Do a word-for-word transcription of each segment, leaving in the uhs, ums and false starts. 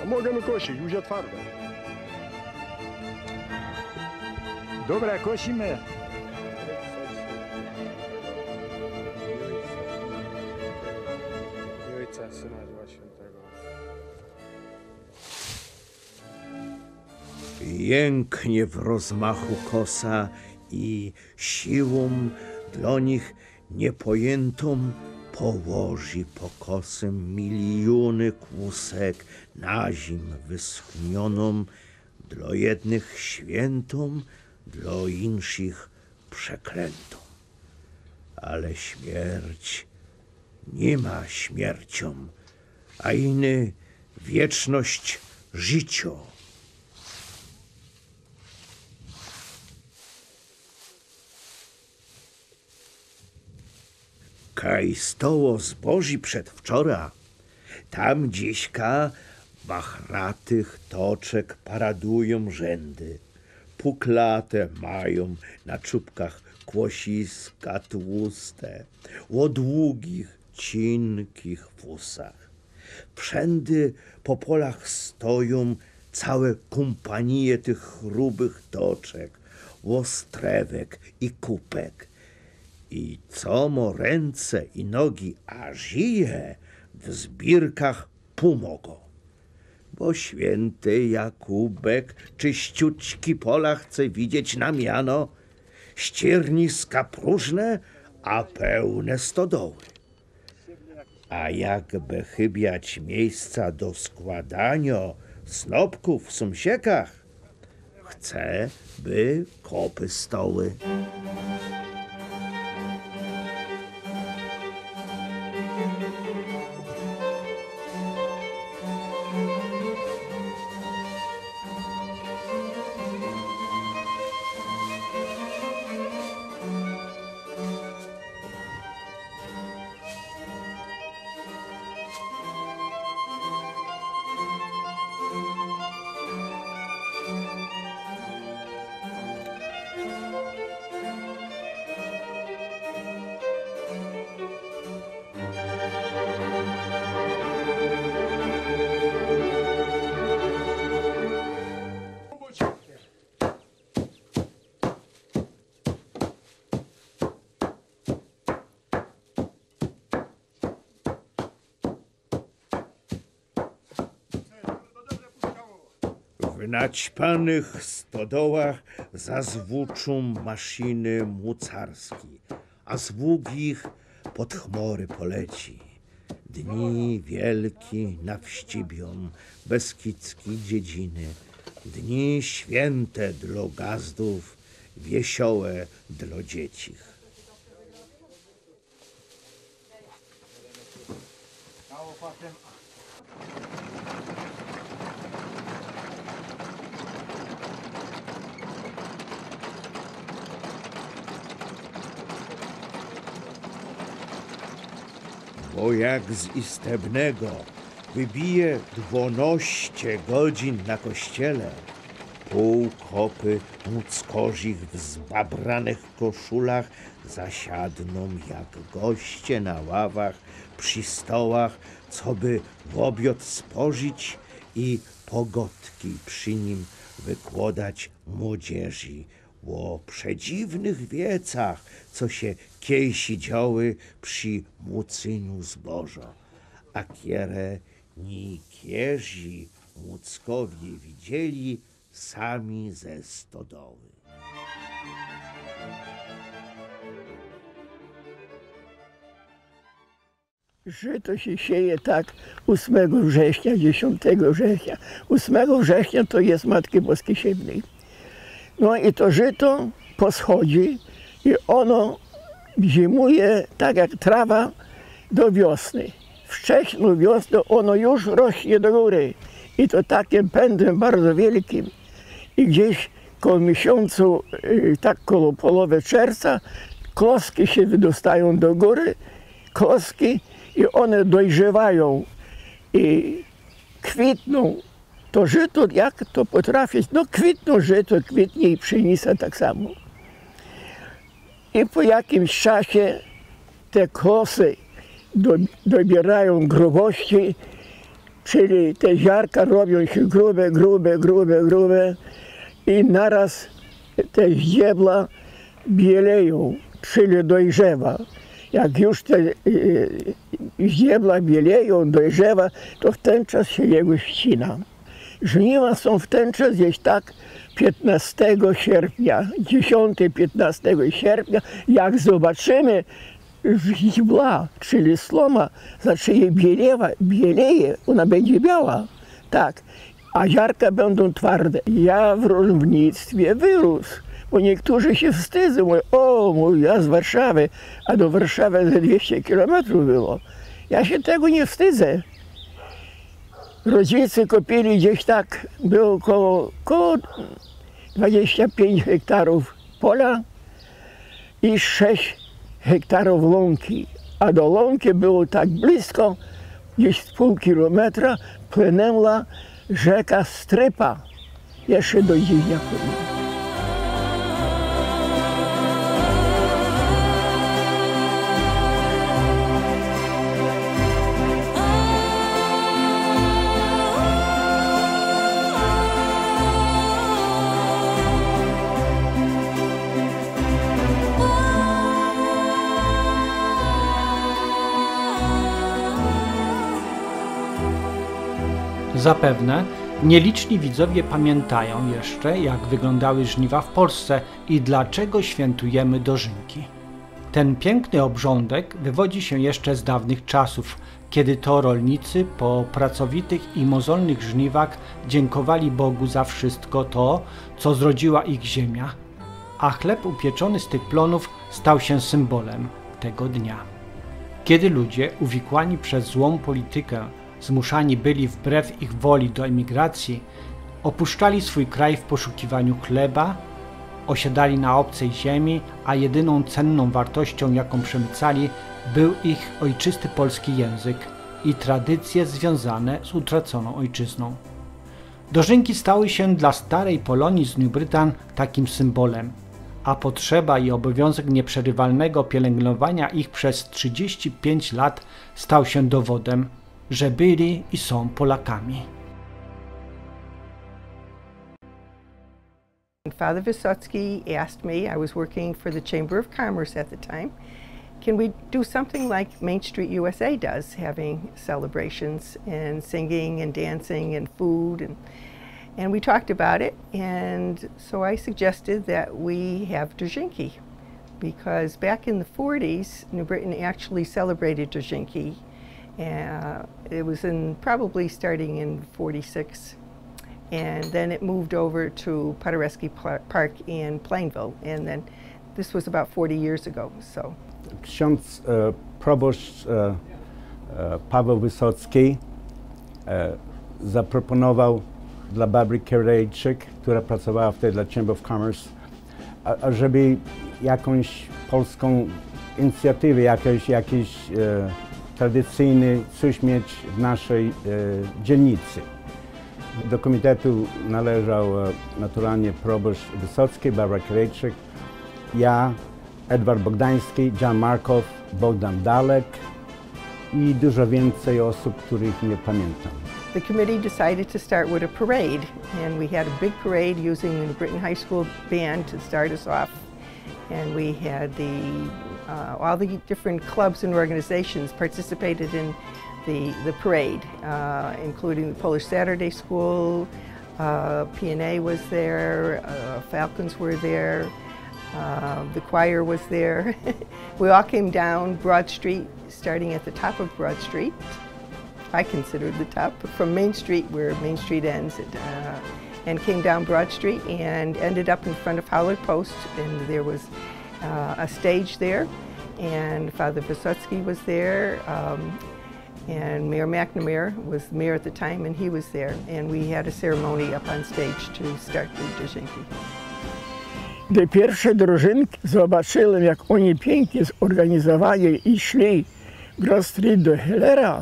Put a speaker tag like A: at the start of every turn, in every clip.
A: Możemy kosić, już jest twarde. Dobra, kosimy.
B: I Ojca, Syna i Ducha Świętego.
C: Jęknie w rozmachu kosa i siłą dla nich niepojętą położy pokosem miliony kłusek na zim wyschnioną, dla jednych świętą, dla inszych przeklętą. Ale śmierć nie ma śmiercią, a inny wieczność życio. Kaj stoło zboży przedwczora, tam dziśka wachratych toczek paradują rzędy. Puklate mają na czubkach kłosiska tłuste, o długich, cienkich fusach. Wszędy po polach stoją całe kompanie tych chrubych toczek, ostrewek i kupek. I co mo ręce i nogi a żyje, w zbirkach pomogą. Bo święty Jakubek czyściuczki pola chce widzieć na miano, ścierniska próżne, a pełne stodoły. A jakby chybiać miejsca do składania snopków w sąsiekach, chce, by kopy stoły. W naćpanych stodołach zazwuczą maszyny mucarskie, a zwłok ich pod chmury poleci. Dni wielki nawścibią beskidzki dziedziny, dni święte dla gazdów, wiesiołe dla dziecich. Bo jak z istebnego wybije dwanaście godzin na kościele, pół kopy muckorzich w zbabranych koszulach zasiadną jak goście na ławach przy stołach, co by w obiad spożyć i pogodki przy nim wykładać młodzieży o przedziwnych wiecach, co się kiejsi działy przy mucyniu zboża, a kiere nikierzy muckowie widzieli sami ze stodoły.
D: Żyto się sieje tak ósmego września, dziesiątego września. ósmego września to jest Matki Boskiej Siewnej. No i to żyto poschodzi i ono zimuje tak jak trawa do wiosny. Wcześną wiosnę ono już rośnie do góry i to takim pędem bardzo wielkim. I gdzieś koło miesiącu, tak koło połowy czerwca, kloski się wydostają do góry, kloski i one dojrzewają i kwitną. To żyto, jak to potrafić? No kwitną żyto, kwitnie i pszenica tak samo. I po jakimś czasie te kłosy do, dobierają grubości czyli te ziarka robią się grube, grube, grube, grube i naraz te źdźebła bieleją, czyli dojrzewa. Jak już te źdźebła bieleją, dojrzewa, to w ten czas się jego ścina. Żniwa są w ten czas gdzieś tak piętnastego sierpnia, dziesiątego piętnastego sierpnia, jak zobaczymy źdźbła, czyli sloma, zacznie bielewa, bieleje, ona będzie biała, tak, a ziarka będą twarde. Ja w rolnictwie wyrósł, bo niektórzy się wstydzą, mówią, o, mój, ja z Warszawy, a do Warszawy za dwieście kilometrów było. Ja się tego nie wstydzę. Rodzice kupili gdzieś tak, było około, około dwadzieścia pięć hektarów pola i sześć hektarów łąki. A do łąki było tak blisko, gdzieś z pół kilometra, płynęła rzeka Strypa, jeszcze do dziś.
E: Zapewne nieliczni widzowie pamiętają jeszcze, jak wyglądały żniwa w Polsce i dlaczego świętujemy dożynki. Ten piękny obrządek wywodzi się jeszcze z dawnych czasów, kiedy to rolnicy po pracowitych i mozolnych żniwach dziękowali Bogu za wszystko to, co zrodziła ich ziemia, a chleb upieczony z tych plonów stał się symbolem tego dnia. Kiedy ludzie, uwikłani przez złą politykę, zmuszani byli wbrew ich woli do emigracji, opuszczali swój kraj w poszukiwaniu chleba, osiadali na obcej ziemi, a jedyną cenną wartością, jaką przemycali, był ich ojczysty polski język i tradycje związane z utraconą ojczyzną. Dożynki stały się dla starej Polonii z New Britain takim symbolem, a potrzeba i obowiązek nieprzerywalnego pielęgnowania ich przez trzydzieści pięć lat stał się dowodem, że byli i są Polakami.
F: Father Wysocki asked me, I was working for the Chamber of Commerce at the time, can we do something like Main Street U S A does, having celebrations and singing and dancing and food, and, and we talked about it, and so I suggested that we have Dożynki, because back in the forties, New Britain actually celebrated Dożynki. Uh, it was in probably starting in forty-six, and then it moved over to Paderewski Park in Plainville, and then this was about forty years ago. So,
B: Ksiądz e, proboszcz e, e, Paweł Wysocki e, zaproponował dla Barbry Kierejczyk, która pracowała wtedy dla Chamber of Commerce, a, a żeby jakąś polską inicjatywę, jakieś, jakieś e, tradycyjny coś mieć w naszej e, dzielnicy. Do komitetu należał e, naturalnie proboszcz Wysocki, Barbara Kierejczyk, ja, Edward Bogdański, Jan Markow, Bogdan Dalek i dużo więcej osób, których nie pamiętam.
F: The committee decided to start with a parade, and we had a big parade using the New Britain High School band to start us off. And we had the, uh, all the different clubs and organizations participated in the, the parade, uh, including the Polish Saturday School, uh, P N A was there, uh, Falcons were there, uh, the choir was there. We all came down Broad Street, starting at the top of Broad Street. I considered the top, from Main Street, where Main Street ends, it, uh, and came down Broad Street and ended up in front of Howler Post, and there was uh, a stage there, and Father Wysocki was there, um, and Mayor McNamara was mayor at the time, and he was there, and we had a ceremony up on stage to start the Dożynki.
D: Gdy pierwsze drożynki zobaczyłem, jak oni pięknie zorganizowali i szli Broad Street do Hillera,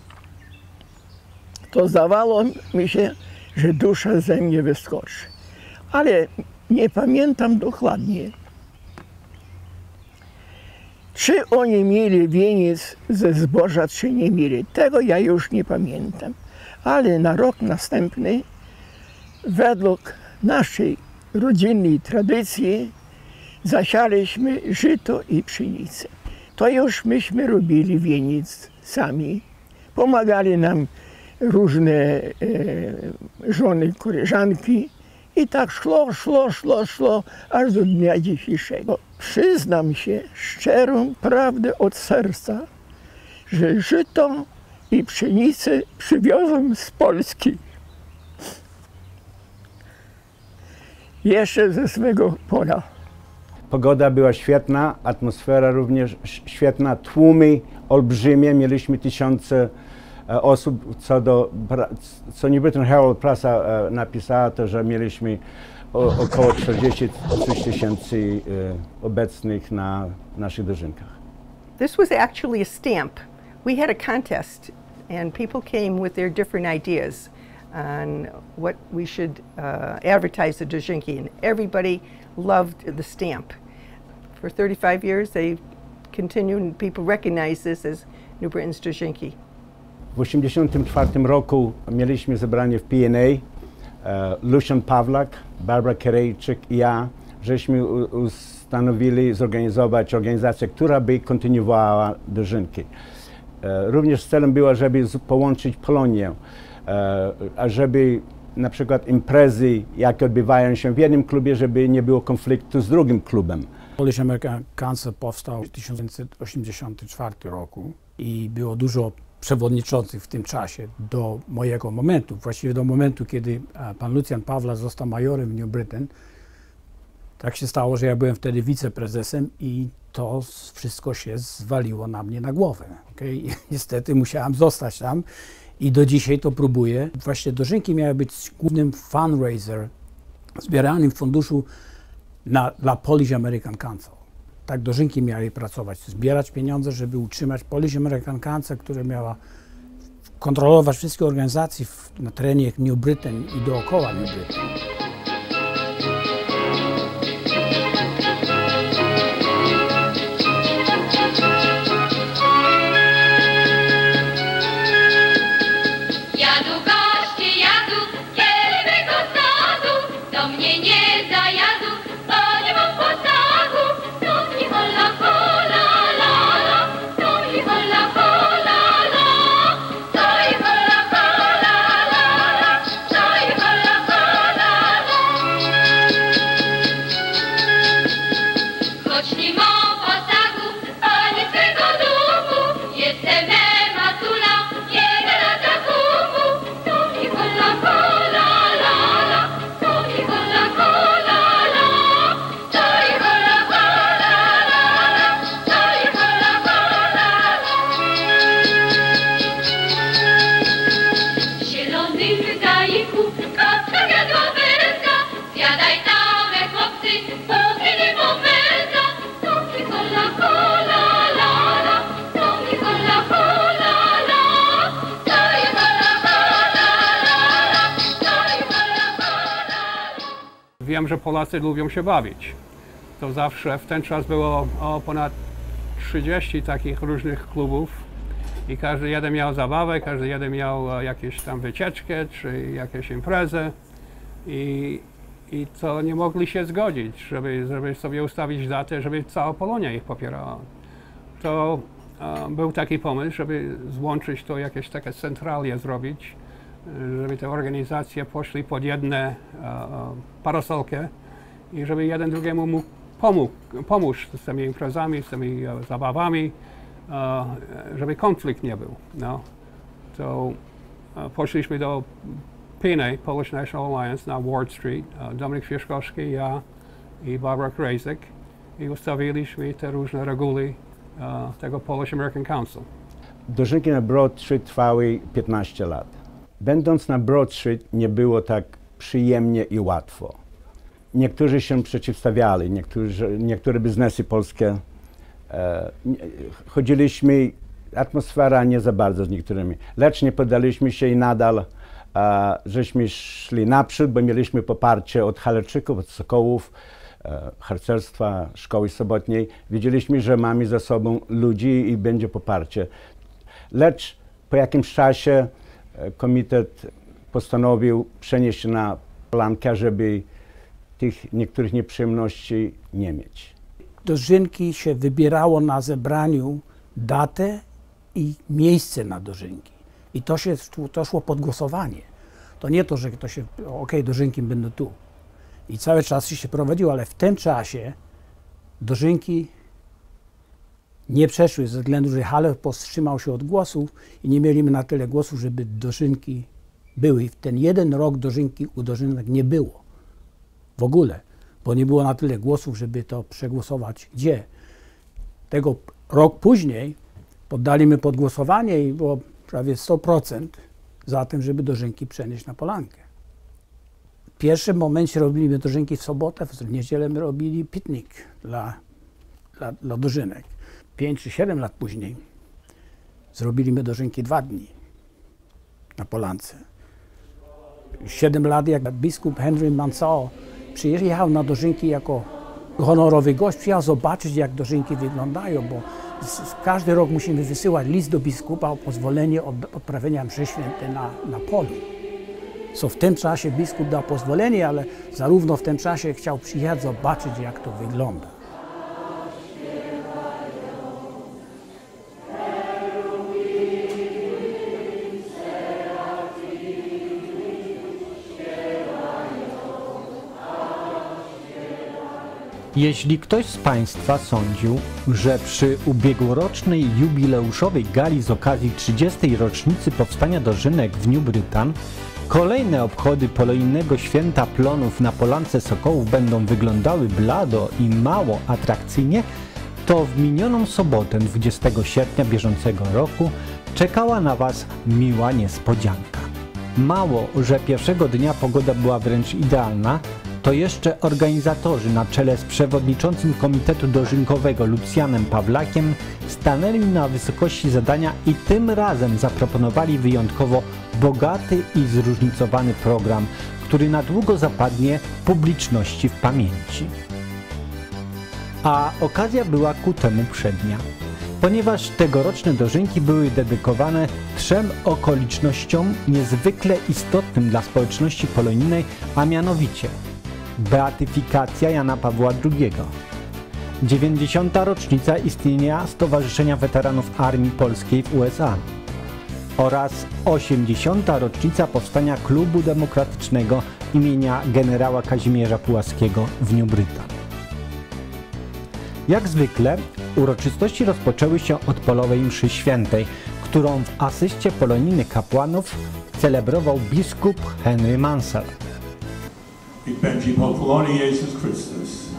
D: to zdawało mi się, że dusza ze mnie wyskoczy. Ale nie pamiętam dokładnie, czy oni mieli wieniec ze zboża, czy nie mieli. Tego ja już nie pamiętam. Ale na rok następny, według naszej rodzinnej tradycji, zasialiśmy żyto i pszenicę. To już myśmy robili wieniec sami. Pomagali nam różne e, żony, koleżanki. I tak szło, szło, szło, szło, aż do dnia dzisiejszego. Przyznam się szczerą prawdę od serca, że żyto i pszenicę przywiozłem z Polski. Jeszcze ze swego pola.
B: Pogoda była świetna, atmosfera również świetna, tłumy olbrzymie, mieliśmy tysiące e, osób, co do, co New Britain Herald prasa e, napisała, to, że mieliśmy o, około czterdzieści trzy tysięcy e, obecnych na naszych dożynkach.
F: This was actually a stamp. We had a contest and people came with their different ideas on what we should uh, advertise the dożynki, and everybody loved the stamp. For thirty-five years they continued and people recognize this as New Britain's dożynki.
B: W osiemdziesiątym czwartym roku mieliśmy zebranie w P N A. E, Lucian Pawlak, Barbara Kerejczyk i ja, żeśmy ustanowili zorganizować organizację, która by kontynuowała dożynki. E, również celem było, żeby połączyć Polonię, e, a żeby na przykład imprezy, jakie odbywają się w jednym klubie, żeby nie było konfliktu z drugim klubem.
G: Polish American Council powstał w tysiąc dziewięćset osiemdziesiątym czwartym roku i było dużo przewodniczących w tym czasie do mojego momentu, właściwie do momentu, kiedy pan Lucian Pawlak został majorem w New Britain. Tak się stało, że ja byłem wtedy wiceprezesem i to wszystko się zwaliło na mnie na głowę. Okay? I niestety musiałem zostać tam i do dzisiaj to próbuję. Właśnie dożynki miały być głównym fundraiser, zbieranym funduszu na, dla Polish American Council. Tak dożynki miały pracować, zbierać pieniądze, żeby utrzymać Polish American Council, która miała kontrolować wszystkie organizacje w, na terenie New Britain i dookoła New Britain.
H: Jadu goście, jadu, kielnego sadu, do mnie nie zajadu, bo nie mam posagu. To mi hola, hola, la, la, to mi hola, hola, la, to i hola, hola, la, la, to i hola, hola, la. Choć nie mam posagu, ani swego duchu, jestem ematula, jego lata kumu. To mi hola, hola, la, la, to mi hola, hola, la, to i hola, hola, la, la, to i hola, hola, la. W zielonym gajku kotka jadła wędka, zjadaj tamy chłopcy, póki nie pomędza. To mi hola, hola, la, la, to mi hola, hola, la, to i hola, hola, la, la, to i hola, hola, la.
I: Wiem, że Polacy lubią się bawić. To zawsze w ten czas było o, ponad trzydzieści takich różnych klubów i każdy jeden miał zabawę, każdy jeden miał e, jakieś tam wycieczkę czy jakieś imprezę i, i to nie mogli się zgodzić, żeby, żeby sobie ustawić datę, żeby cała Polonia ich popierała. To e, był taki pomysł, żeby złączyć to, jakieś takie centralie zrobić, żeby te organizacje poszli pod jedne e, parasolkę i żeby jeden drugiemu mógł pomógł, pomóc z tymi imprezami, z tymi e, zabawami, e, żeby konflikt nie był. No. To e, poszliśmy do P N A, Polish National Alliance, na Ward Street, e, Dominik Świeszkowski, ja i Barbara Kerejczyk i ustawiliśmy te różne reguły e, tego Polish American Council.
B: Dożynki na Broad Street trwały piętnaście lat. Będąc na Broad Street nie było tak przyjemnie i łatwo. Niektórzy się przeciwstawiali, niektórzy, niektóre biznesy polskie. E, chodziliśmy, atmosfera nie za bardzo z niektórymi, lecz nie poddaliśmy się i nadal e, żeśmy szli naprzód, bo mieliśmy poparcie od Halerczyków, od Sokołów, e, harcerstwa, szkoły sobotniej. Wiedzieliśmy, że mamy za sobą ludzi i będzie poparcie. Lecz po jakimś czasie e, komitet postanowił przenieść się na Polankę, żeby tych niektórych nieprzyjemności nie mieć.
G: Dożynki się wybierało na zebraniu datę i miejsce na dożynki. I to się to szło pod głosowanie. To nie to, że to się, ok, dożynki będą tu. I cały czas się prowadziło, ale w tym czasie dożynki nie przeszły ze względu, że Haller powstrzymał się od głosów i nie mieliśmy na tyle głosów, żeby dożynki były. I w ten jeden rok dożynki u dożynek nie było. W ogóle. Bo nie było na tyle głosów, żeby to przegłosować. Gdzie? Tego rok później poddaliśmy pod głosowanie i było prawie sto procent za tym, żeby dożynki przenieść na Polankę. W pierwszym momencie robiliśmy dożynki w sobotę, w niedzielę my robili piknik dla, dla, dla dożynek. Pięć czy siedem lat później zrobiliśmy dożynki dwa dni na Polance. Siedem lat, jak biskup Henry Mansell przyjechał na dożynki jako honorowy gość, przyjechał zobaczyć, jak dożynki wyglądają, bo z, każdy rok musimy wysyłać list do biskupa o pozwolenie od, odprawienia mszy świętej na, na polu. So w tym czasie biskup dał pozwolenie, ale zarówno w tym czasie chciał przyjechać zobaczyć, jak to wygląda.
E: Jeśli ktoś z Państwa sądził, że przy ubiegłorocznej jubileuszowej gali z okazji trzydziestej rocznicy powstania dożynek w New Britain kolejne obchody polonijnego święta plonów na Polance Sokołów będą wyglądały blado i mało atrakcyjnie, to w minioną sobotę dwudziestego sierpnia bieżącego roku czekała na Was miła niespodzianka. Mało, że pierwszego dnia pogoda była wręcz idealna, to jeszcze organizatorzy na czele z przewodniczącym Komitetu Dożynkowego Lucjanem Pawlakiem stanęli na wysokości zadania i tym razem zaproponowali wyjątkowo bogaty i zróżnicowany program, który na długo zapadnie publiczności w pamięci. A okazja była ku temu przednia, ponieważ tegoroczne dożynki były dedykowane trzem okolicznościom niezwykle istotnym dla społeczności polonijnej, a mianowicie beatyfikacja Jana Pawła drugiego, dziewięćdziesiąta rocznica istnienia Stowarzyszenia Weteranów Armii Polskiej w U S A oraz osiemdziesiąta rocznica powstania Klubu Demokratycznego imienia generała Kazimierza Pułaskiego w New Britain. Jak zwykle uroczystości rozpoczęły się od polowej mszy świętej, którą w asyście polonijnych kapłanów celebrował biskup Henry Mansell.
J: Ich będzie popoloni Jesus Christus.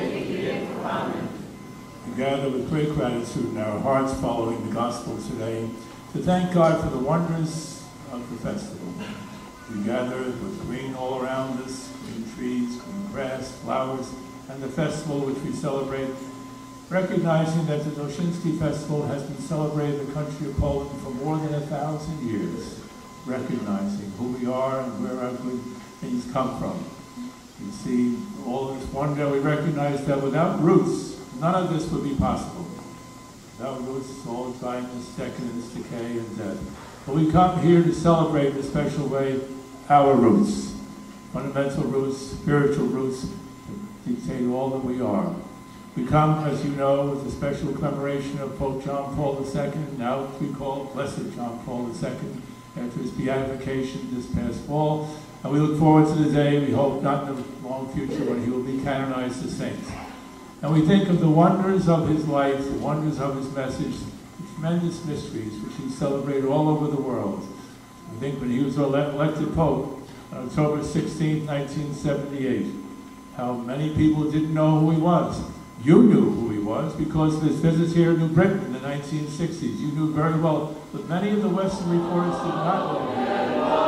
J: We gather with great gratitude in our hearts following the gospel today to thank God for the wonders of the festival. We gather with green all around us, green trees, green grass, flowers, and the festival which we celebrate, recognizing that the Doszyński Festival has been celebrated in the country of Poland for more than a thousand years, recognizing who we are and where our good things come from. We see all this wonder, we recognize that without roots, none of this would be possible. Without roots, all dryness, decadence, decay, and death. But we come here to celebrate in a special way our roots, fundamental roots, spiritual roots, that dictate all that we are. We come, as you know, with a special commemoration of Pope John Paul the Second, now we call Blessed John Paul the Second, after his beatification this past fall. And we look forward to the day, we hope not in the long future, when he will be canonized as saint. And we think of the wonders of his life, the wonders of his message, the tremendous mysteries which he celebrated all over the world. I think when he was elected Pope on October sixteenth, nineteen seventy-eight, how many people didn't know who he was. You knew who he was because of his visits here in New Britain in the nineteen sixties. You knew very well, but many of the Western reporters did not know who he was.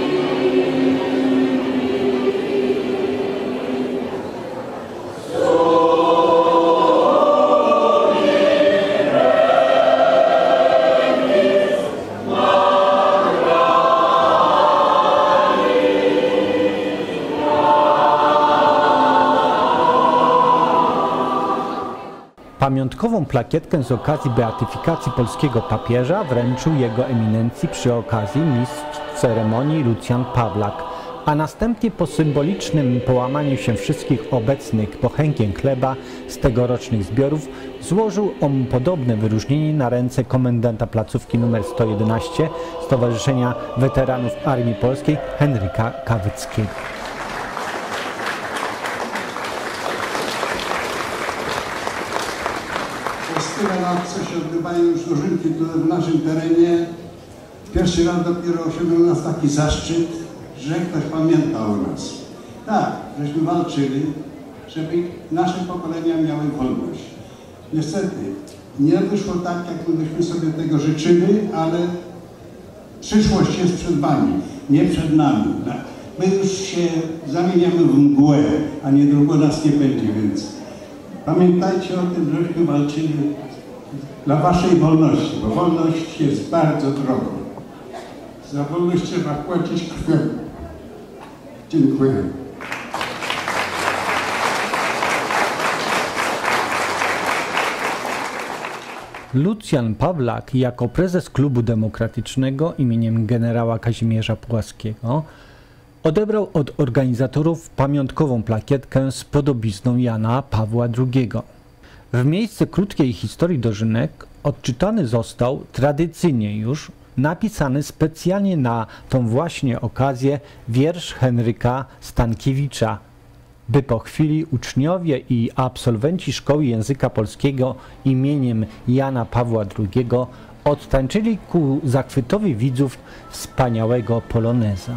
H: Oh
E: Pamiątkową plakietkę z okazji beatyfikacji polskiego papieża wręczył jego eminencji przy okazji mistrz ceremonii Lucjan Pawlak, a następnie po symbolicznym połamaniu się wszystkich obecnych pochęgiem chleba z tegorocznych zbiorów złożył on podobne wyróżnienie na ręce komendanta placówki numer sto jedenaście Stowarzyszenia Weteranów Armii Polskiej Henryka Kawyckiego.
K: Przez tyle lat, co się odbywają już dożynki tutaj w naszym terenie, pierwszy raz dopiero osiągnął nas taki zaszczyt, że ktoś pamięta o nas. Tak, żeśmy walczyli, żeby nasze pokolenia miały wolność. Niestety, nie wyszło tak, jak myśmy sobie tego życzyli, ale przyszłość jest przed wami, nie przed nami. My już się zamieniamy w mgłę, a niedługo nas nie będzie, więc pamiętajcie o tym, żeśmy walczyli dla waszej wolności, bo wolność jest bardzo drogą. Za wolność trzeba płacić krwią. Dziękuję.
E: Lucjan Pawlak jako prezes Klubu Demokratycznego imieniem generała Kazimierza Pułaskiego odebrał od organizatorów pamiątkową plakietkę z podobizną Jana Pawła drugiego. W miejsce krótkiej historii dożynek odczytany został tradycyjnie już napisany specjalnie na tą właśnie okazję wiersz Henryka Stankiewicza, by po chwili uczniowie i absolwenci Szkoły Języka Polskiego imieniem Jana Pawła drugiego odtańczyli ku zachwytowi widzów wspaniałego poloneza.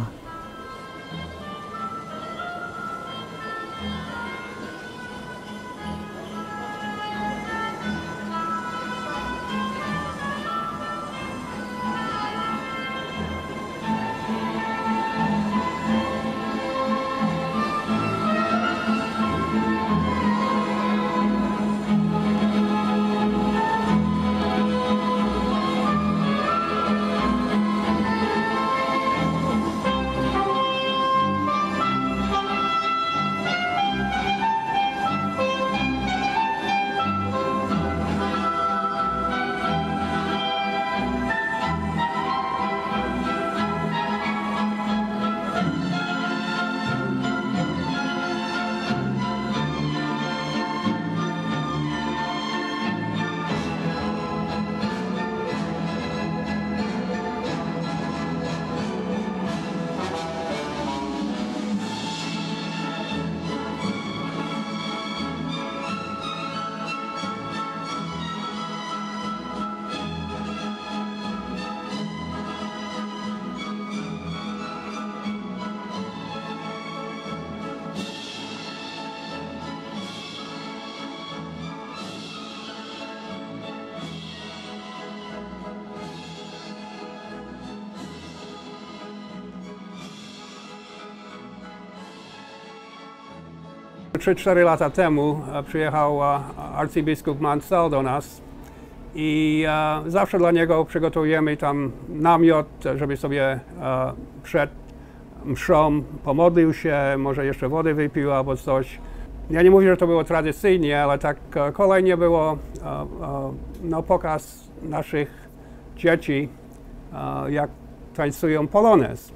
I: trzy cztery lata temu przyjechał arcybiskup Mansell do nas i zawsze dla niego przygotowujemy tam namiot, żeby sobie przed mszą pomodlił się, może jeszcze wody wypił albo coś. Ja nie mówię, że to było tradycyjnie, ale tak kolejnie było no, pokaz naszych dzieci, jak tańcują polonez.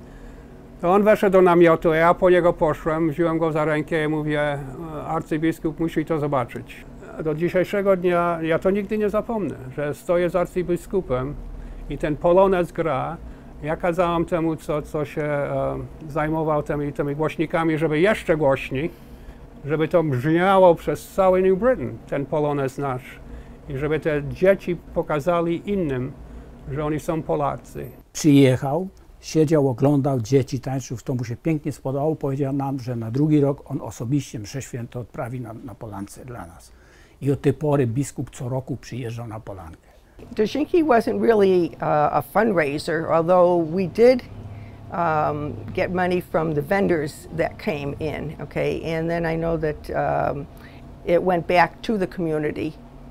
I: To on weszł do namiotu, ja po niego poszłem, wziąłem go za rękę i mówię, arcybiskup musi to zobaczyć. Do dzisiejszego dnia ja to nigdy nie zapomnę, że stoję z arcybiskupem i ten polonez gra. Ja kazałem temu, co, co się e, zajmował tymi, tymi głośnikami, żeby jeszcze głośniej, żeby to brzmiało przez cały New Britain, ten polonez nasz. I żeby te dzieci pokazali innym, że oni są Polacy.
G: Przyjechał, siedział, oglądał, dzieci tańczył, to mu się pięknie spodobało. Powiedział nam, że na drugi rok on osobiście mszę święto odprawi na, na Polance dla nas. I od tej pory biskup co roku przyjeżdżał na Polankę.
F: Dożynki wasn't really uh, a fundraiser, although we did um, get money from the vendors that came in, okay? And then I know that um, it went back to the community.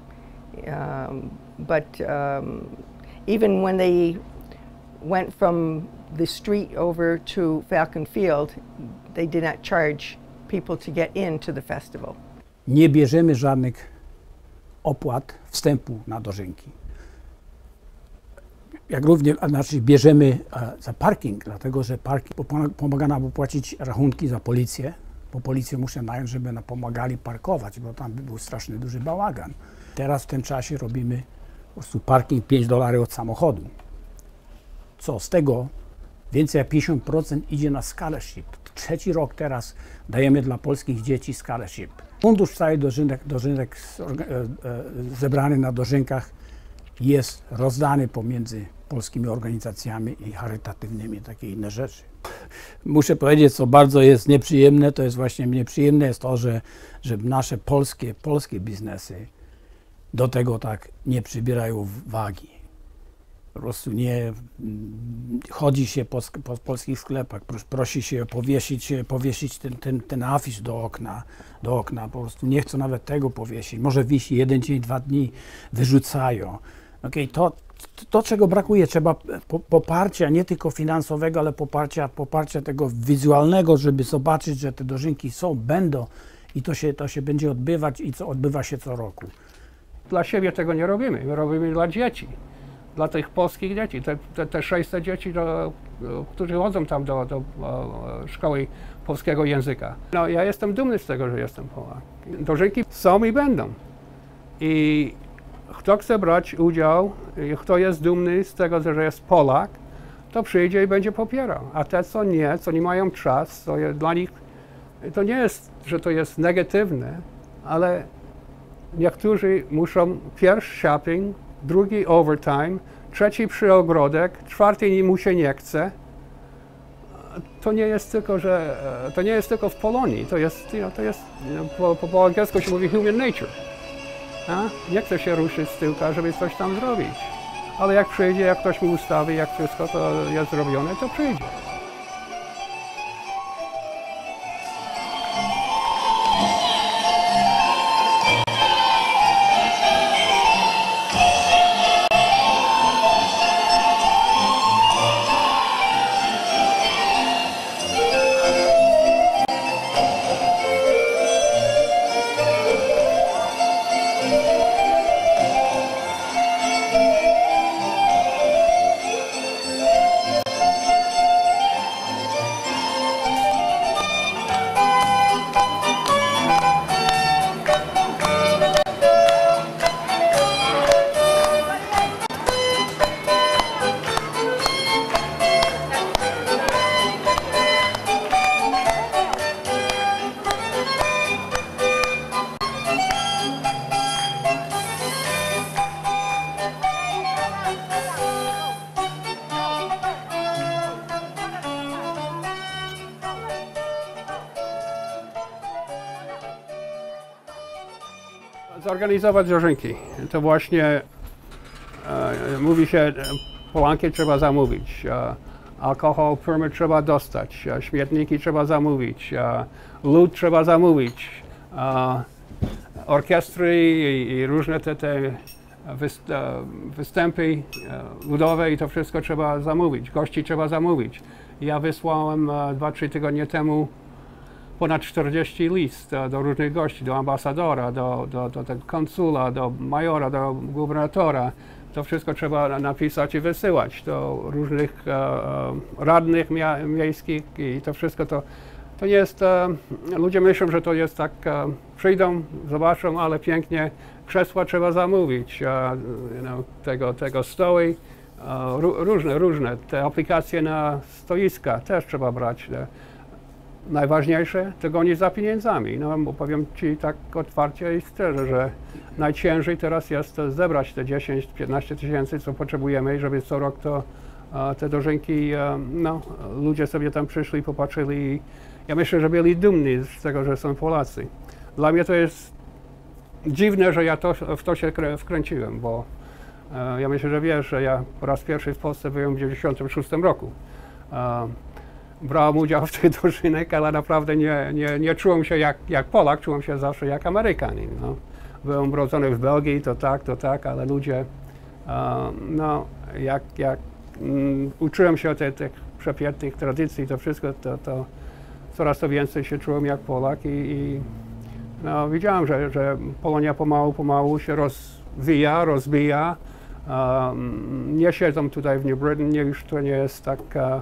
F: Um, but um, even when they went from the street over to Falcon Field, they did not charge people to get into the festival.
G: Nie bierzemy żadnych opłat wstępu na dożynki. Jak również znaczy bierzemy za parking, dlatego że parking pomaga nam opłacić rachunki za policję, bo policję muszę nająć, żeby nam pomagali parkować, bo tam był straszny duży bałagan. Teraz w tym czasie robimy po prostu parking pięć dolarów od samochodu. Co z tego więcej jak pięćdziesiąt procent idzie na scholarship. Trzeci rok teraz dajemy dla polskich dzieci scholarship. Fundusz cały dożynek, dożynek zebrany na dożynkach jest rozdany pomiędzy polskimi organizacjami i charytatywnymi, takie inne rzeczy. Muszę powiedzieć, co bardzo jest nieprzyjemne, to jest właśnie nieprzyjemne jest to, że, że nasze polskie, polskie biznesy do tego tak nie przybierają wagi. Po prostu nie chodzi się po, po polskich sklepach, prosi się powiesić, powiesić ten, ten, ten afisz do okna, do okna, po prostu nie chcą nawet tego powiesić. Może wisi jeden dzień, dwa dni, wyrzucają. Okay, to, to, czego brakuje, trzeba poparcia nie tylko finansowego, ale poparcia, poparcia tego wizualnego, żeby zobaczyć, że te dożynki są, będą i to się, to się będzie odbywać i co odbywa się co roku.
I: Dla siebie tego nie robimy, my robimy dla dzieci, dla tych polskich dzieci, te, te, te sześćset dzieci, do, którzy chodzą tam do, do, do szkoły polskiego języka. No, ja jestem dumny z tego, że jestem Polak. Dożynki są i będą. I kto chce brać udział, kto jest dumny z tego, że jest Polak, to przyjdzie i będzie popierał. A te, co nie, co nie mają czas, to jest, dla nich to nie jest, że to jest negatywne, ale niektórzy muszą pierwszy shopping, drugi overtime, trzeci przyogrodek, czwarty mu się nie chce. To nie jest tylko, że to nie jest tylko w Polonii, to jest, you know, to jest po, po, po angielsku się mówi human nature. A? Nie chce się ruszyć z tyłka, żeby coś tam zrobić. Ale jak przyjdzie, jak ktoś mi ustawi, jak wszystko to jest zrobione, to przyjdzie. Zorganizować dożynki. To właśnie e, mówi się, polanki trzeba zamówić, e, alkohol, permit trzeba dostać, e, śmietniki trzeba zamówić, e, lód trzeba zamówić, e, orkiestry i, i różne te, te wyst, e, występy e, ludowe i to wszystko trzeba zamówić, gości trzeba zamówić. Ja wysłałem e, dwa, trzy tygodnie temu ponad czterdzieści list do, do różnych gości, do ambasadora, do, do, do, do konsula, do majora, do gubernatora. To wszystko trzeba napisać i wysyłać do różnych e, radnych mia miejskich i to wszystko to, to nie jest, e, ludzie myślą, że to jest tak, e, przyjdą, zobaczą, ale pięknie, krzesła trzeba zamówić, e, you know, tego, tego stoły, e, różne, różne, te aplikacje na stoiska też trzeba brać. Te, Najważniejsze to gonić za pieniędzmi. No, bo powiem Ci tak otwarcie i szczerze, że najciężej teraz jest zebrać te dziesięć do piętnastu tysięcy, co potrzebujemy, żeby co rok to te dożynki, no, ludzie sobie tam przyszli, popatrzyli i ja myślę, że byli dumni z tego, że są Polacy. Dla mnie to jest dziwne, że ja to, w to się wkręciłem, bo ja myślę, że wiesz, że ja po raz pierwszy w Polsce byłem w dziewięćdziesiątym szóstym roku. Brałem udział w tych dożynek, ale naprawdę nie, nie, nie czułem się jak, jak Polak, czułem się zawsze jak Amerykanin. No. Byłem urodzony w Belgii, to tak, to tak, ale ludzie, uh, no, jak, jak um, uczyłem się tych, tych przepięknych tradycji, to wszystko, to, to coraz to więcej się czułem jak Polak i, i No, widziałem, że, że Polonia pomału, pomału się rozwija, rozwija. Um, nie siedzą tutaj w New Britain, nie, już to nie jest tak, uh,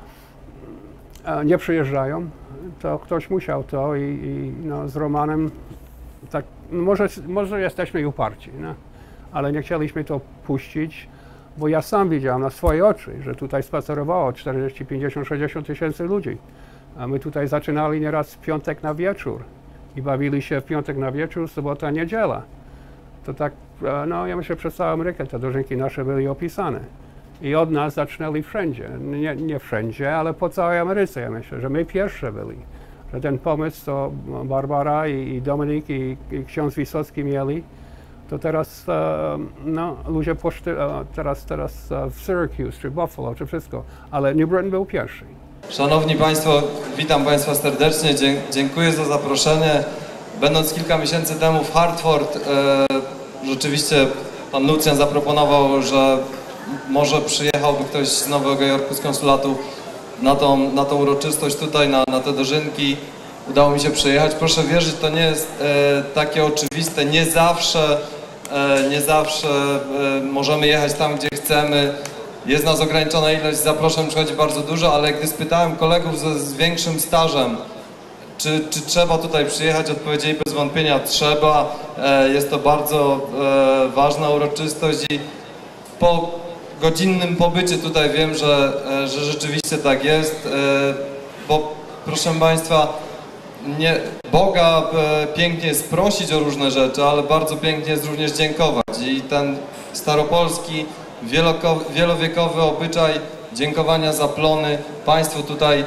I: uh, nie przyjeżdżają. To ktoś musiał to i, i no, z Romanem, tak, no może, może jesteśmy uparci, no, ale nie chcieliśmy to puścić, bo ja sam widziałem na swoje oczy, że tutaj spacerowało czterdzieści, pięćdziesiąt, sześćdziesiąt tysięcy ludzi. A my tutaj zaczynali nieraz w piątek na wieczór i bawili się w piątek na wieczór, sobota, niedziela. To tak, no ja myślę, przez całą Amerykę te dożynki nasze były opisane. I od nas zaczynali wszędzie, nie, nie wszędzie, ale po całej Ameryce, ja myślę, że my pierwsze byli. Że ten pomysł, to Barbara i, i Dominik i, i ksiądz Wysocki mieli, to teraz no, ludzie poszli, teraz, teraz w Syracuse, czy Buffalo, czy wszystko, ale New Britain był pierwszy.
L: Szanowni Państwo, witam Państwa serdecznie, dziękuję za zaproszenie. Będąc kilka miesięcy temu w Hartford, e, rzeczywiście pan Lucjan zaproponował, że może przyjechałby ktoś z Nowego Jorku, z konsulatu na tą, na tą uroczystość tutaj, na, na te dożynki. Udało mi się przyjechać. Proszę wierzyć, to nie jest e, takie oczywiste. Nie zawsze, e, nie zawsze e, możemy jechać tam, gdzie chcemy. Jest nas ograniczona ilość zaproszeń, przychodzi bardzo dużo, ale gdy spytałem kolegów z, z większym stażem, czy, czy trzeba tutaj przyjechać, odpowiedzieli bez wątpienia trzeba. E, jest to bardzo e, ważna uroczystość i po godzinnym pobycie tutaj wiem, że, e, że rzeczywiście tak jest, e, bo proszę Państwa, nie, Boga e, pięknie jest prosić o różne rzeczy, ale bardzo pięknie jest również dziękować i ten staropolski, wielowiekowy obyczaj dziękowania za plony Państwo tutaj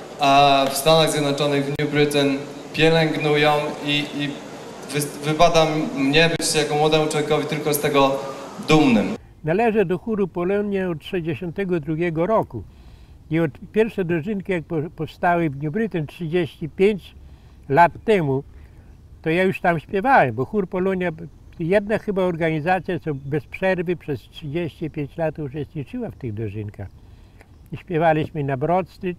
L: a w Stanach Zjednoczonych, w New Britain pielęgnują i, i wy, wypada mnie być jako młodemu człowiekowi tylko z tego dumnym.
M: Należę do chóru Polonia od tysiąc dziewięćset sześćdziesiątego drugiego roku i od pierwsze dożynki, jak powstały w New Britain trzydzieści pięć lat temu, to ja już tam śpiewałem, bo chór Polonia, jedna chyba organizacja, co bez przerwy przez trzydzieści pięć lat uczestniczyła w tych dożynkach. I śpiewaliśmy na Broad Street,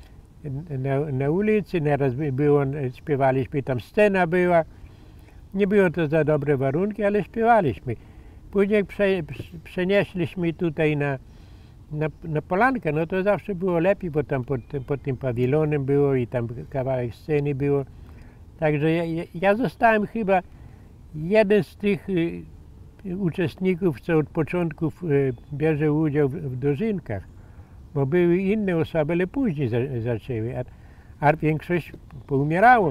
M: na, na ulicy, nieraz było, śpiewaliśmy, tam scena była. Nie było to za dobre warunki, ale śpiewaliśmy. Później prze, przenieśliśmy tutaj na, na, na Polankę, no to zawsze było lepiej, bo tam pod, pod tym pawilonem było i tam kawałek sceny było. Także ja, ja zostałem chyba jeden z tych y, uczestników, co od początku y, bierze udział w, w dożynkach. Bo były inne osoby, ale później za, zaczęły, a, a większość poumierało.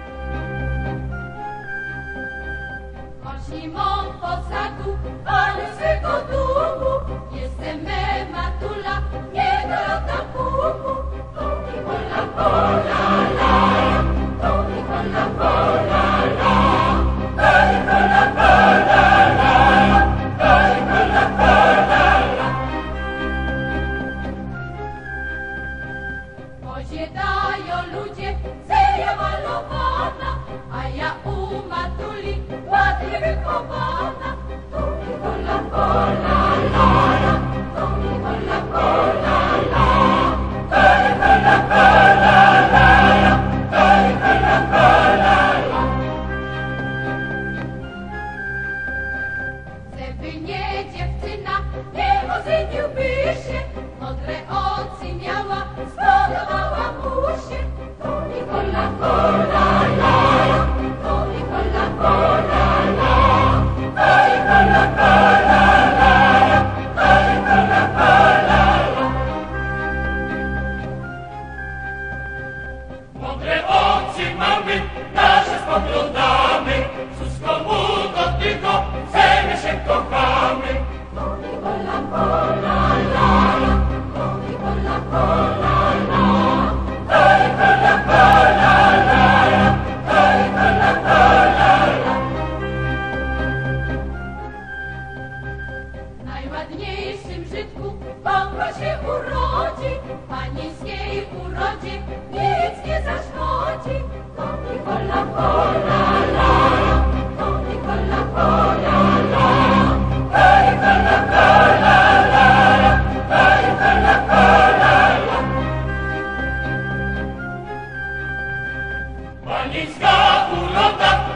H: Chodźmy mą posaku, ale swego dumu, jestem me matula, nie dorota pumu. Toki hola hola la, toki hola hola la, toki hola hola la, toki hola hola la. Poziedają ludzie, seria malowana, a ja u matuli ładnie wychowana. Toki hola hola la, toki hola hola la, toki hola hola la, toki hola hola la. Żeby nie dziewczyna, nie ożeniłby się, modre oczy miała, spodobała mu się. Toki hola hola la, toki hola hola la, toki hola hola la, toki hola hola la. Modre oczy mamy, nasze spoglądamy, wszystko mu dotyko, chcemy się kochamy. Toki hola hola la, toki hola hola la, toki hola hola la, toki hola hola la. W najładniejszym żytku Bąka się urodzi, panieńskiej urodzie nic nie zaszkodzi. Toki hola hola la, toki hola hola la, toki hola hola la, toki hola hola la. Panieńska uroda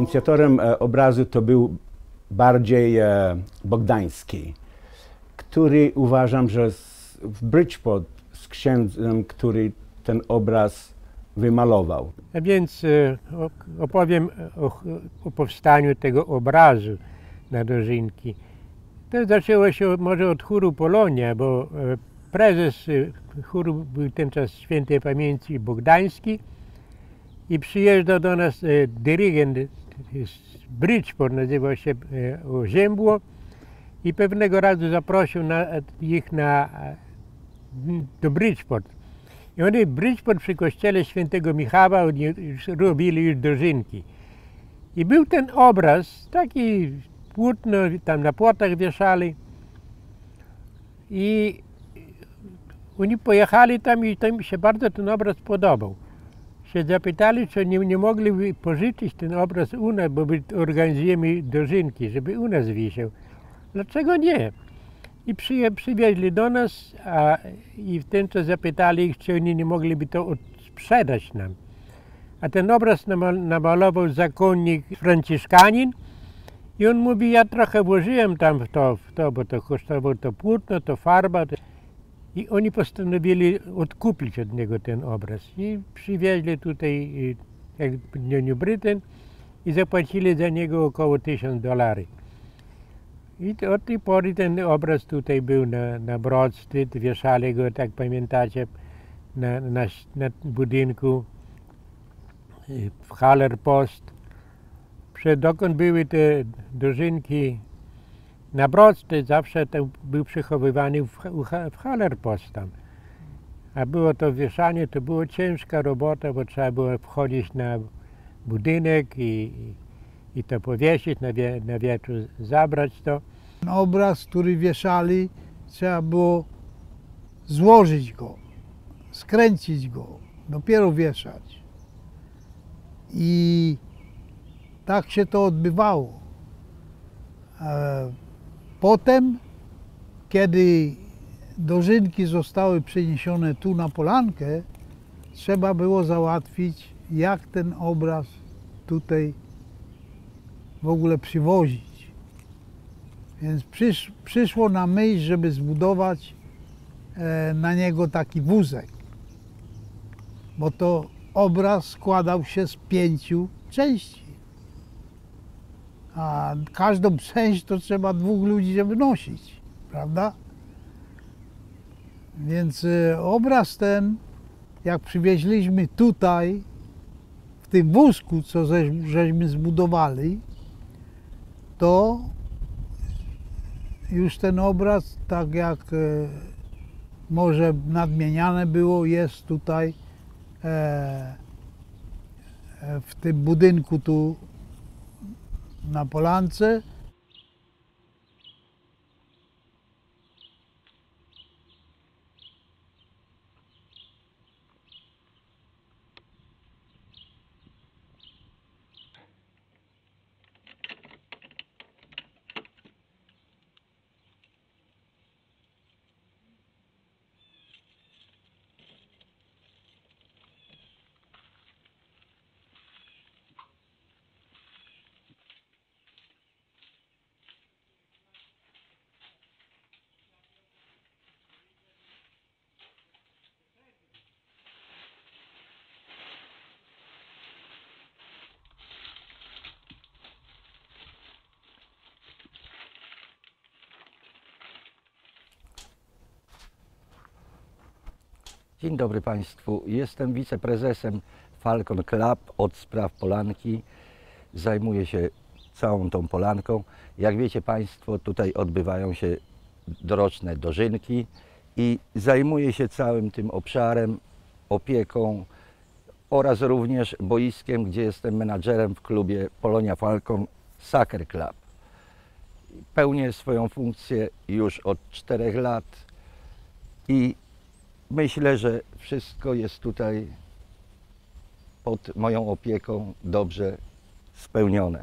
B: inicjatorem e, obrazu to był bardziej e, Bogdański, który uważam, że z, w Bridgeport z księdzem, który ten obraz wymalował.
M: A więc e, opowiem o, o powstaniu tego obrazu na dożynki. To zaczęło się może od chóru Polonia, bo e, prezes e, chóru był tenczas świętej pamięci Bogdański i przyjeżdżał do nas e, dyrygent z Bridgeport, nazywał się e, Oziębło i pewnego razu zaprosił na, ich na, do Bridgeport. I oni w Bridgeport przy kościele świętego Michała już robili już dożynki. I był ten obraz, taki płótno, tam na płotach wieszali. I oni pojechali tam i tam się bardzo ten obraz podobał. Się zapytali, czy nie, nie mogliby pożyczyć ten obraz u nas, bo my organizujemy dożynki, żeby u nas wisiał. Dlaczego nie? I przyje, przywieźli do nas a, i w ten czas zapytali ich, czy oni nie mogliby to sprzedać nam. A ten obraz namal, namalował zakonnik franciszkanin i on mówi, ja trochę włożyłem tam w to, w to bo to kosztowało to płótno, to farba. To... I oni postanowili odkupić od niego ten obraz. I przywieźli tutaj jak New Britain i zapłacili za niego około tysiąc dolarów. I od tej pory ten obraz tutaj był na, na Broad Street, wieszali go, tak pamiętacie, na, na, na budynku w Haller Post. Przed dokąd były te dożynki na Broad Street, zawsze tam był przechowywany w, w Haller Post tam. A było to wieszanie, to było ciężka robota, bo trzeba było wchodzić na budynek i, i to powiesić, na, wie, na wiatru zabrać to.
N: Obraz, który wieszali, trzeba było złożyć go, skręcić go, dopiero wieszać. I tak się to odbywało. Potem, kiedy dożynki zostały przeniesione tu na Polankę, trzeba było załatwić, jak ten obraz tutaj w ogóle przywozić. Więc przysz, przyszło na myśl, żeby zbudować e, na niego taki wózek, bo to obraz składał się z pięciu części, a każdą część to trzeba dwóch ludzi, żeby nosić, prawda? Więc e, obraz ten, jak przywieźliśmy tutaj, w tym wózku, co żeś, żeśmy zbudowali, to już ten obraz, tak jak e, może nadmieniane było, jest tutaj e, e, w tym budynku tu na Polance.
O: Dzień dobry Państwu. Jestem wiceprezesem Falcon Club od spraw Polanki. Zajmuję się całą tą Polanką. Jak wiecie Państwo, tutaj odbywają się doroczne dożynki i zajmuję się całym tym obszarem, opieką oraz również boiskiem, gdzie jestem menadżerem w klubie Polonia Falcon Soccer Club. Pełnię swoją funkcję już od czterech lat i myślę, że wszystko jest tutaj pod moją opieką dobrze spełnione.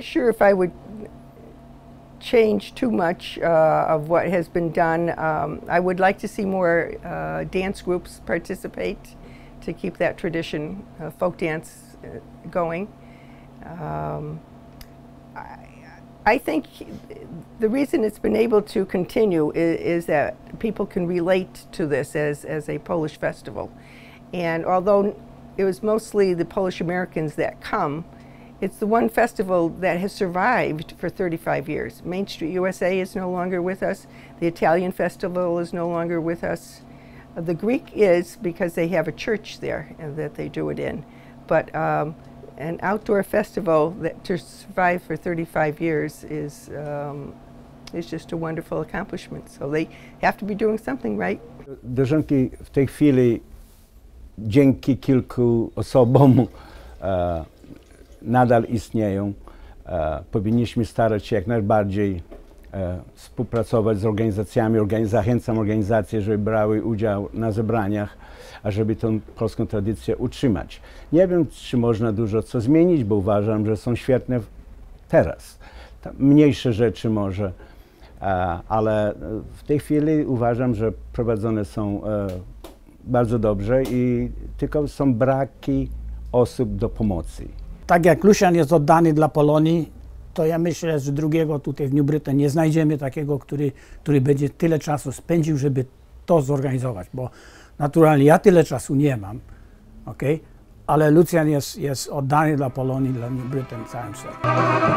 F: sure if I would change too much uh, of what has been done. Um, I would like to see more uh, dance groups participate to keep that tradition, uh, folk dance, uh, going. Um, I, I think the reason it's been able to continue is, is that people can relate to this as, as a Polish festival. And although it was mostly the Polish Americans that come, it's the one festival that has survived for thirty-five years. Main Street U S A is no longer with us. The Italian festival is no longer with us. Uh, the Greek is, because they have a church there and that they do it in. But um, an outdoor festival that to survive for thirty-five years is, um, is just a wonderful accomplishment. So they have to be doing something right.
B: Dożynki w tej chwili dzięki kilku osobom e, nadal istnieją. E, powinniśmy starać się jak najbardziej e, współpracować z organizacjami. Organiz zachęcam organizacje, żeby brały udział na zebraniach, ażeby tę polską tradycję utrzymać. Nie wiem, czy można dużo co zmienić, bo uważam, że są świetne teraz. Tam mniejsze rzeczy może, e, ale w tej chwili uważam, że prowadzone są e, bardzo dobrze i tylko są braki osób do pomocy.
G: Tak jak Lucian jest oddany dla Polonii, to ja myślę, że drugiego tutaj w New Britain nie znajdziemy takiego, który, który będzie tyle czasu spędził, żeby to zorganizować, bo naturalnie ja tyle czasu nie mam, okay? Ale Lucian jest, jest oddany dla Polonii, dla New Britain całym sercem.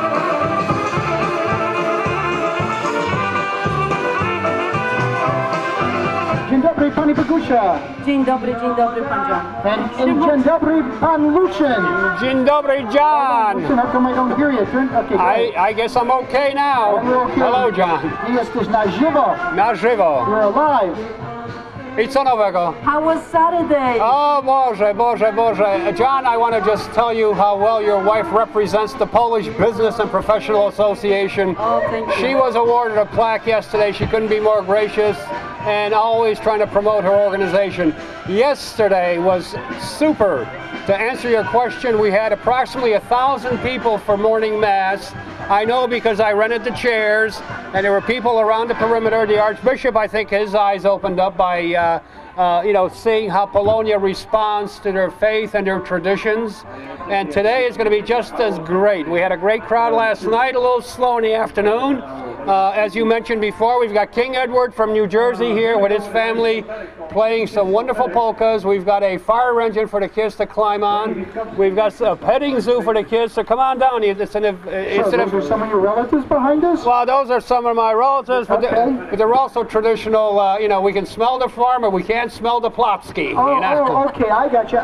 P: Dzień dobry, pani Bogusia.
Q: Dzień dobry, dzień dobry, pan John.
P: And, and dzień dobry, pan Lucian.
I: Dzień dobry, John.
P: Lucian, how come I don't hear you? Turn, okay,
I: I, I guess I'm okay now.
P: Okay.
I: Hello, John.
P: Jesteś na żywo.
I: Na żywo.
P: You're alive.
I: I co nowego?
Q: How was Saturday?
I: Oh, Boże, Boże, Boże. John, I want to just tell you how well your wife represents the Polish Business and Professional Association.
Q: Oh, thank you.
I: She was awarded a plaque yesterday. She couldn't be more gracious and always trying to promote her organization. Yesterday was super. To answer your question, we had approximately a thousand people for morning mass. I know because I rented the chairs, and there were people around the perimeter. The Archbishop, I think, his eyes opened up by, uh, uh, you know, seeing how Polonia responds to their faith and their traditions. And today is going to be just as great. We had a great crowd last night, a little slow in the afternoon. Uh, as you mentioned before, we've got King Edward from New Jersey here with his family playing some wonderful polkas. We've got a fire engine for the kids to climb on. We've got a petting zoo for the kids, so come on down. It's an, it's
P: So
I: an,
P: those are some of your relatives behind us?
I: well, those are some of my relatives, but,
P: Okay.
I: they're, but they're also traditional. Uh, you know, we can smell the farm, but we can't smell the Plotski.
P: Oh,
I: you know?
P: oh, okay, I got you.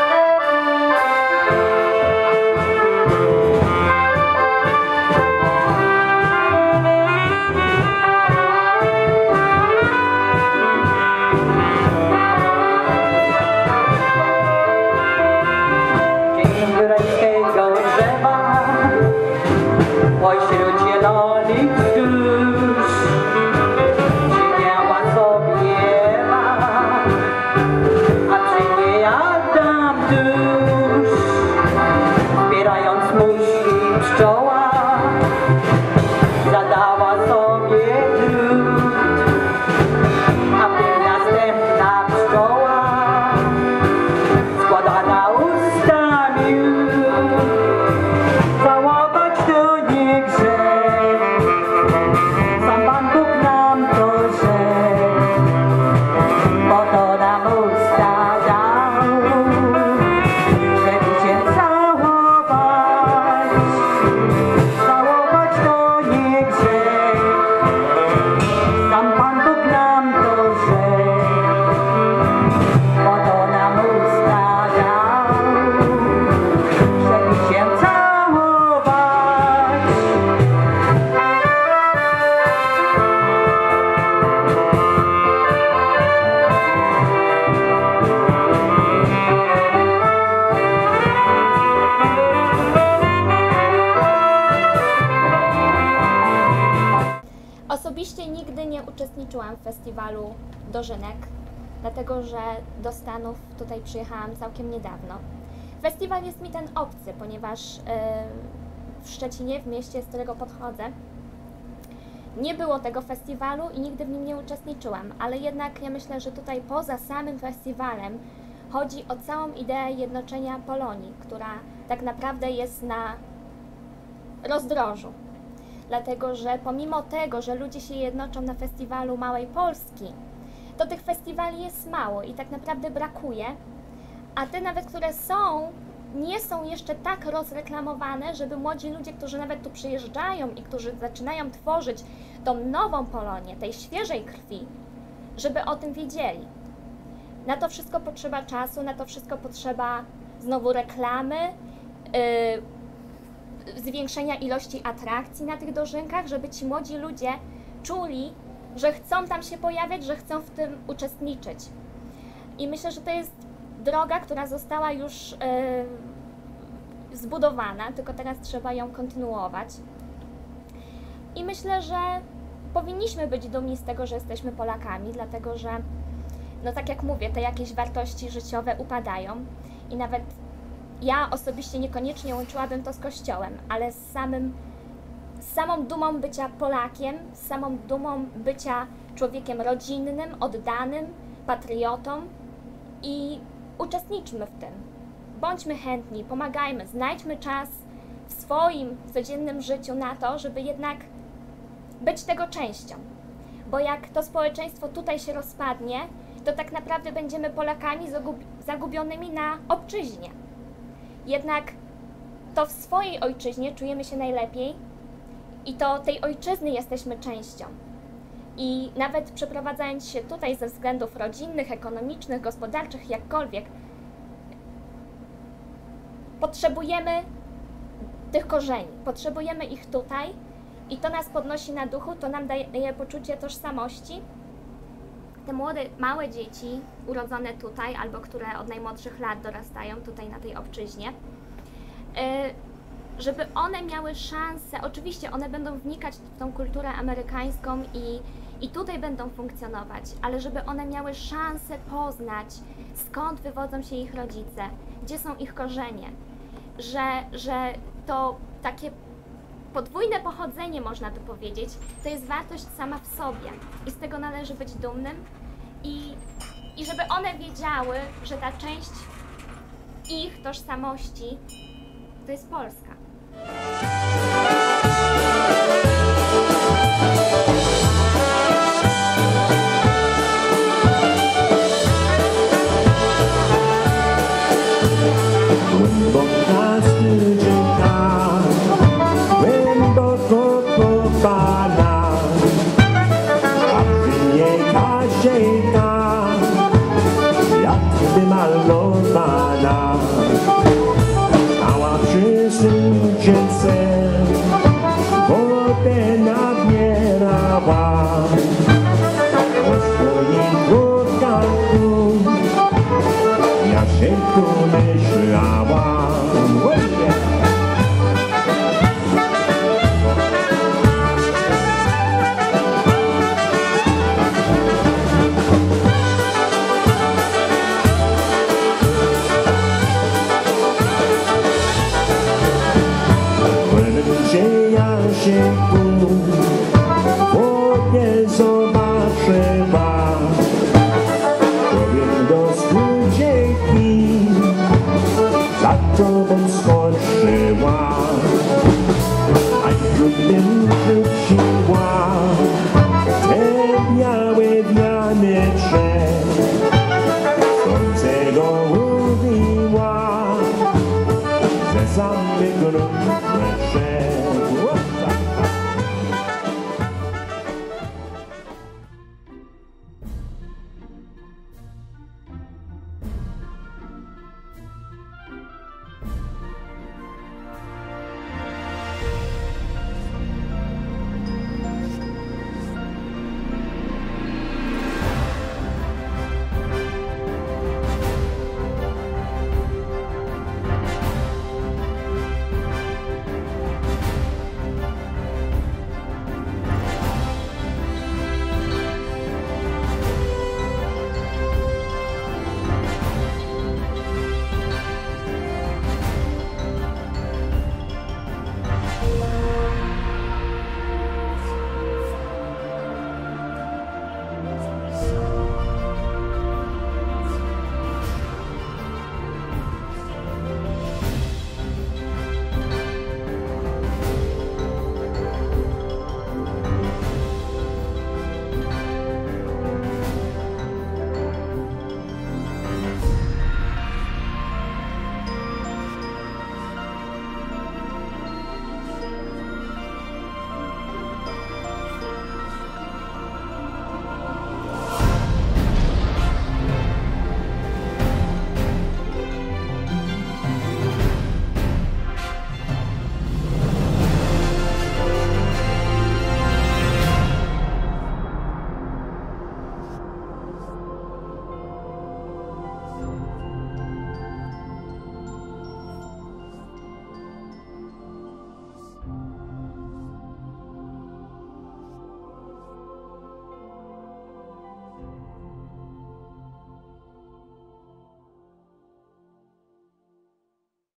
Q: Górskiego drzewa, pośród zielonych wzgórz, siedziała sobie Ewa, a przy niej Adam tuż, zbierając muszki pszczoła, zadała sobie trud, a wtedy następna pszczoła składa na usta całować to nie grzech, sam Pan Bóg nam to rzekł, bo to nam usta dał, żeby się całować, całować to nie grzech, sam Pan Bóg nam to rzekł, bo to nam usta dał, żeby się całować.
R: Osobiście nigdy nie uczestniczyłam w festiwalu dożynek, dlatego że do Stanów tutaj przyjechałam całkiem niedawno. Festiwal jest mi ten obcy, ponieważ yy, w Szczecinie, w mieście, z którego podchodzę, nie było tego festiwalu i nigdy w nim nie uczestniczyłam, ale jednak ja myślę, że tutaj poza samym festiwalem chodzi o całą ideę jednoczenia Polonii, która tak naprawdę jest na rozdrożu. Dlatego, że pomimo tego, że ludzie się jednoczą na festiwalu Małej Polski, to tych festiwali jest mało i tak naprawdę brakuje, a te nawet, które są, nie są jeszcze tak rozreklamowane, żeby młodzi ludzie, którzy nawet tu przyjeżdżają i którzy zaczynają tworzyć tą nową Polonię, tej świeżej krwi, żeby o tym wiedzieli. Na to wszystko potrzeba czasu, na to wszystko potrzeba znowu reklamy, yy, zwiększenia ilości atrakcji na tych dożynkach, żeby ci młodzi ludzie czuli, że chcą tam się pojawiać, że chcą w tym uczestniczyć. I myślę, że to jest droga, która została już yy, zbudowana, tylko teraz trzeba ją kontynuować. I myślę, że powinniśmy być dumni z tego, że jesteśmy Polakami, dlatego że, no tak jak mówię, te jakieś wartości życiowe upadają i nawet ja osobiście niekoniecznie łączyłabym to z Kościołem, ale z samym, z samą dumą bycia Polakiem, z samą dumą bycia człowiekiem rodzinnym, oddanym, patriotą i uczestniczmy w tym. Bądźmy chętni, pomagajmy, znajdźmy czas w swoim codziennym życiu na to, żeby jednak być tego częścią. Bo jak to społeczeństwo tutaj się rozpadnie, to tak naprawdę będziemy Polakami zagubionymi na obczyźnie. Jednak to w swojej ojczyźnie czujemy się najlepiej i to tej ojczyzny jesteśmy częścią. I nawet przeprowadzając się tutaj ze względów rodzinnych, ekonomicznych, gospodarczych, jakkolwiek, potrzebujemy tych korzeni, potrzebujemy ich tutaj i to nas podnosi na duchu, to nam daje poczucie tożsamości. Te młode, małe dzieci urodzone tutaj, albo które od najmłodszych lat dorastają tutaj na tej obczyźnie, żeby one miały szansę, oczywiście one będą wnikać w tą kulturę amerykańską i, i tutaj będą funkcjonować, ale żeby one miały szansę poznać, skąd wywodzą się ich rodzice, gdzie są ich korzenie, że, że to takie podwójne pochodzenie, można by powiedzieć, to jest wartość sama w sobie i z tego należy być dumnym i, i żeby one wiedziały, że ta część ich tożsamości to jest Polska.
S: Głęboka studzienka, głęboko kopana, a przy niej kazieńka, jak wymalowana. Stała przy sąsiedce, wodę nabierała, o swoim chłopcach, Jasieńku